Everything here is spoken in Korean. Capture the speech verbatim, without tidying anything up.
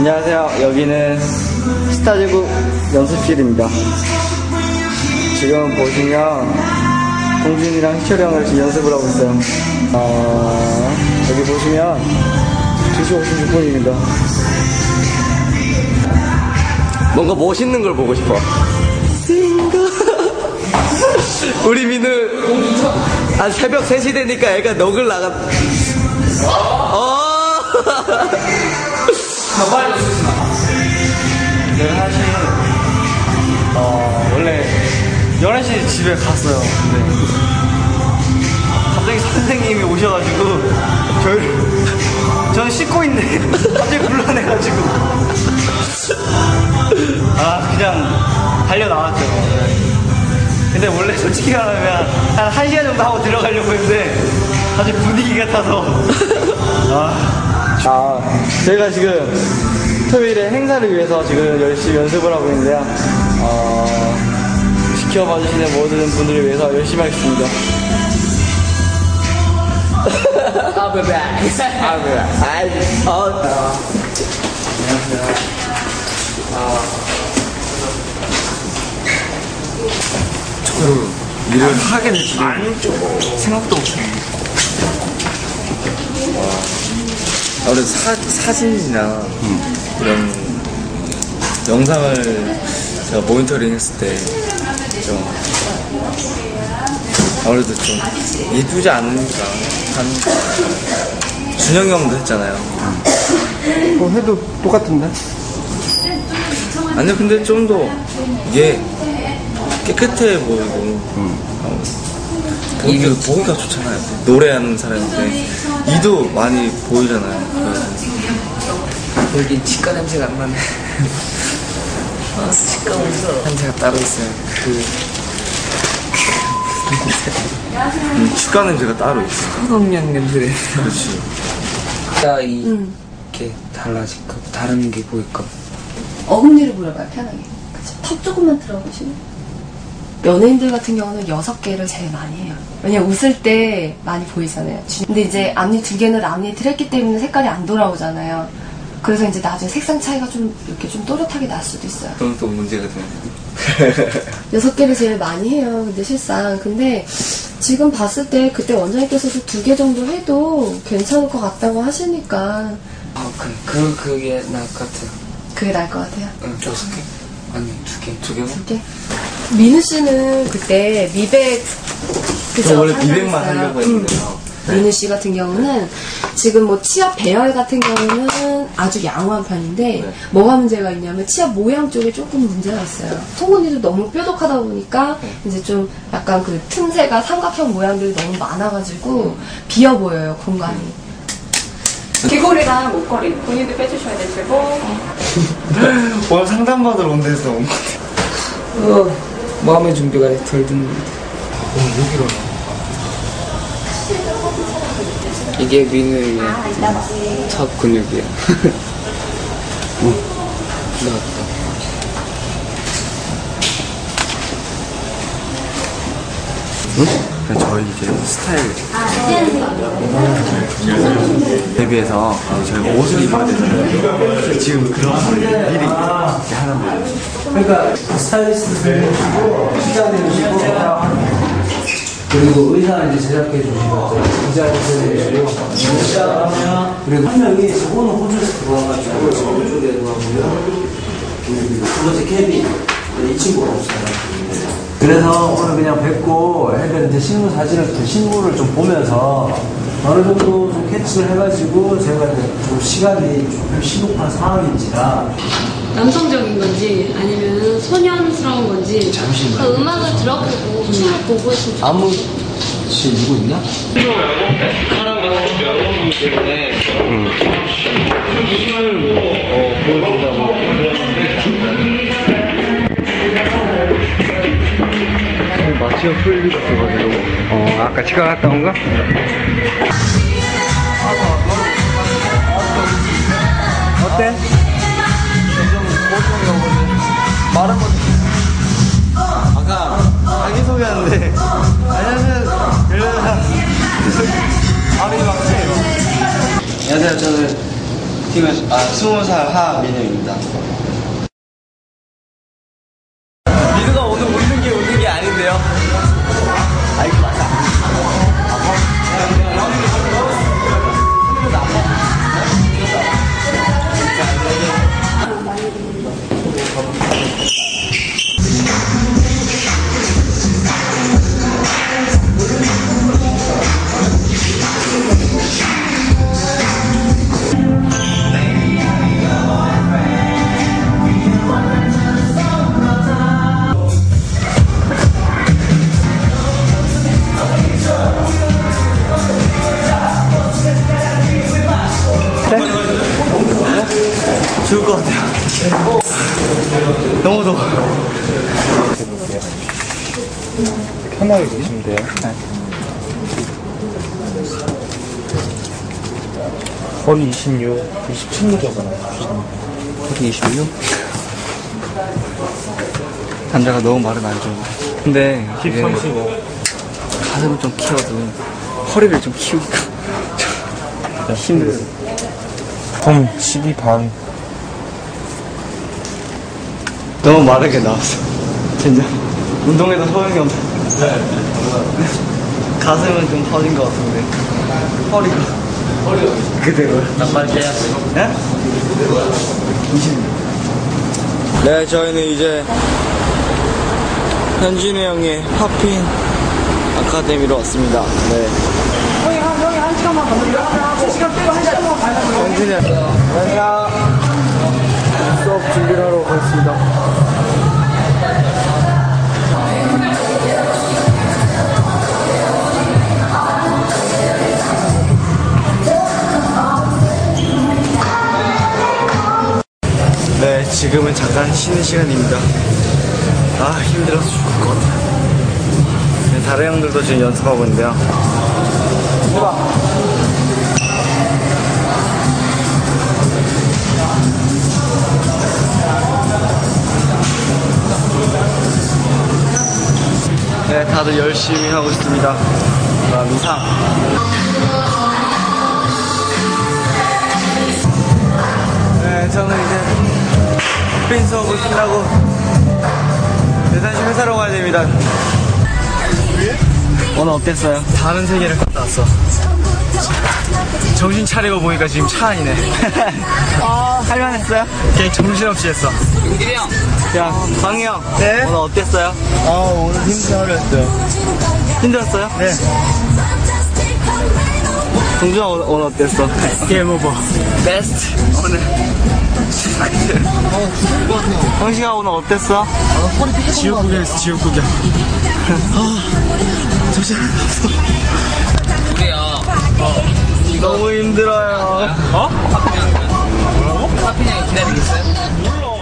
안녕하세요. 여기는 스타제국 연습실입니다. 지금 보시면 동준이랑 희철이 형을 지금 연습을 하고 있어요. 어, 여기 보시면 두 시 오십육 분입니다. 뭔가 멋있는 걸 보고 싶어. 우리 민우 한 새벽 세 시 되니까 애가 넋을 나가. 어. 빨리 오시나? 내가 사실 어 원래 열한 시에 집에 갔어요. 근데 갑자기 선생님이 오셔가지고 저희를 저는 씻고 있는데 갑자기 불러내가지고 아 그냥 달려 나왔죠. 근데 원래 솔직히 말하면 한 한 시간 정도 하고 들어가려고 했는데 사실 분위기가 타서 아, 아 저희가 지금 토요일에 행사를 위해서 지금 열심히 연습을 하고 있는데요. 어, 지켜봐 주시는 모든 분들을 위해서 열심히 하겠습니다. 아, 베베. 아, 베베. 아이, 어. 안녕하세요. 아, 그 일을 하게 됐지. 생각도 없이. 아무래도 사, 사진이나 음. 이런 영상을 제가 모니터링 했을 때 좀 아무래도 좀 이쁘지 않으니까 한 준영이 형도 했잖아요. 음. 어, 해도 똑같은데? 아니요, 근데 좀 더 이게 깨끗해 보이고 음. 어, 보기가, 보기가 좋잖아요. 노래하는 사람인데 이도 많이 보이잖아요. 여기 치과 냄새가 안 나네. 아, 치과 오면서 냄새가 따로 있어요. 그 음, 치과 냄새가 따로 있어. 소독약 냄새. 그렇지. 진짜 이 음. 이렇게 달라질까? 다른 게 보일까? 어금니를 물어봐요, 편하게. 그쵸? 턱 조금만 들어보시면. 연예인들 같은 경우는 여섯 개를 제일 많이 해요. 왜냐면 웃을 때 많이 보이잖아요. 근데 이제 앞니 두 개는 앞니를 했기 때문에 색깔이 안 돌아오잖아요. 그래서 이제 나중에 색상 차이가 좀 이렇게 좀 또렷하게 날 수도 있어요. 그럼 또 문제가 되네. 여섯 개를 제일 많이 해요. 근데 실상. 근데 지금 봤을 때 그때 원장님께서도 두 개 정도 해도 괜찮을 것 같다고 하시니까. 아, 그래. 그, 그게 나을 것 같아요. 그게 나을 것 같아요. 응, 여섯 개? 아니, 두 개. 두 개만? 두 개? 민우 씨는 그때 미백, 그죠? 저 원래 미백만 하려고 했는데요. 음. 민우 씨 같은 경우는 지금 뭐 치아 배열 같은 경우는 아주 양호한 편인데 네. 뭐가 문제가 있냐면 치아 모양 쪽에 조금 문제가 있어요. 송곳니도 너무 뾰족하다 보니까 네. 이제 좀 약간 그 틈새가 삼각형 모양들이 너무 많아가지고 비어 보여요, 공간이. 귀걸이랑 목걸이 본인도 빼주셔야 되시고. 오늘 상담받으러 온 데서 온 것 같아요. 어, 마음의 준비가 덜 드는 것 같아. 어, 여기로. 이게 민우의 첫 근육이야. 어, 나왔다. 응? 저희 이제 스타일 데뷔해서 어, 저희가 옷을 입어야 되잖아요. 지금 그런 걸 미리 이렇게 하는 거예요. 그러니까 스타일리스트 선생님이시고 시작해 주시고 그리고 의사는 이제 제작해 주시고 기자 선생님이시고 시작하면 그리고 한 명이 저거는 호주에서 들어와가지고 저번 쪽에 들어가고요. 두 번째 케빈 이 친구가 없어요. 그래서 오늘 그냥 뵙고 애들 이제 신문 사진을 신문을 좀 보면서 어느 정도 좀 캐치를 해가지고 제가 이제 좀 시간이 조금 시급한 상황인지라 남성적인 건지 아니면 소년스러운 건지 잠시만요. 그 음악을 들어보고 춤을 보고 있으면 아무 씨 누구 있냐? 마취가 풀리고 있어가지고. 어, 아까 치과 갔다 온가? 어때? 말은 못 아까 자기소개하는데 안녕하세요 이러다가 아버지 막세요. 안녕하세요. 저는 팀은 아 스무 살 하민우입니다. 민우가 오늘 웃는 게 웃는 게 아닌데요? 아 이거 맞아. 죽을 것 같아요. 너무 더워. 편하게 계시면 돼요. 거리 이십육, 이십칠 미터잖아요. 거기 이십육? 남자가 너무 말은 안 좋은데. 근데 이게 삼십오. 가슴을 좀 키워도 허리를 좀 키우니까 좀 힘들어요. 그럼 십이 반. 너무 마르게 나왔어. 진짜. 운동해도 소용이 없네. 가슴은 좀 터진 것 같은데. 허리가. 허리가. 그대로야. 낭말 빼야 돼. 네? 이십. 네, 저희는 이제 현진우 형의 팝핀 아카데미로 왔습니다. 네. 형이 한, 형이 한 시간만 건드려. 한 시간 빼고 한 시간만 가려고요. 현진이 형. 안녕. 수업 준비를 하러 가겠습니다. 네, 지금은 잠깐 쉬는 시간입니다. 아, 힘들어서 죽을 것 같아요. 네, 다른 형들도 지금 연습하고 있는데요. 네, 다들 열심히 하고 있습니다. 그럼 이상. 네, 저는 이제 팝핀 수업을 끝나고 네, 다시 회사로 가야 됩니다. 오늘 어땠어요? 다른 세계를 갔다 왔어. 정신 차리고 보니까 지금 차 안이네. 아, 할만했어요? 그냥 정신없이 했어. 용길이 형. 야, 광희 형. 네? 오늘 어땠어요? 아, 오늘 힘든 하루 했어요. 힘들었어요? 네. 동준아 오늘, 오늘 어땠어? 게임 오버. 베스트. 오늘. 형식아 오늘 어땠어? 지옥구경 했어, 지옥구경. 아, 정신 안 나왔어. 우리요. 너무 힘들어요. 어? 뭐라고? 파핀 형이 기다리겠어요? 몰라.